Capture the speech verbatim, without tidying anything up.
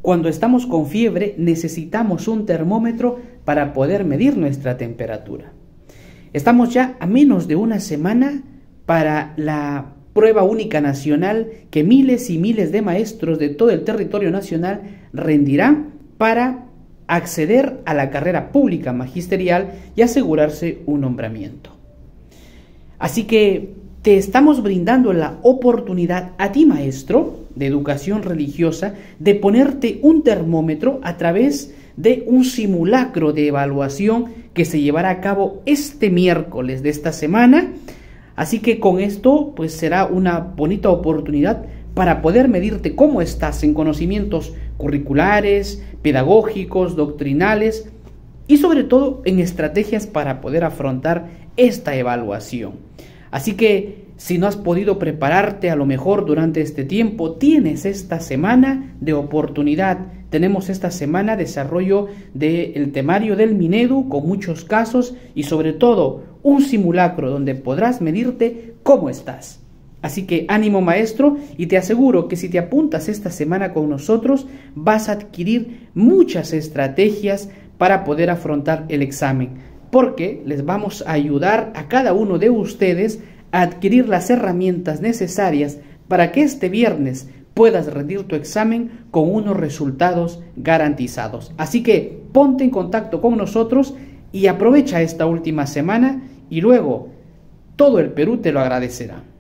cuando estamos con fiebre necesitamos un termómetro para poder medir nuestra temperatura. Estamos ya a menos de una semana para la prueba única nacional que miles y miles de maestros de todo el territorio nacional rendirán para acceder a la carrera pública magisterial y asegurarse un nombramiento. Así que te estamos brindando la oportunidad a ti, maestro de educación religiosa, de ponerte un termómetro a través de un simulacro de evaluación que se llevará a cabo este miércoles de esta semana. Así que con esto pues será una bonita oportunidad para poder medirte cómo estás en conocimientos curriculares, pedagógicos, doctrinales y sobre todo en estrategias para poder afrontar esta evaluación. Así que si no has podido prepararte a lo mejor durante este tiempo, tienes esta semana de oportunidad. Tenemos esta semana desarrollo del temario del Minedu con muchos casos y sobre todo un simulacro donde podrás medirte cómo estás. Así que ánimo, maestro, y te aseguro que si te apuntas esta semana con nosotros vas a adquirir muchas estrategias para poder afrontar el examen, porque les vamos a ayudar a cada uno de ustedes a adquirir las herramientas necesarias para que este viernes puedas rendir tu examen con unos resultados garantizados. Así que ponte en contacto con nosotros y aprovecha esta última semana y luego todo el Perú te lo agradecerá.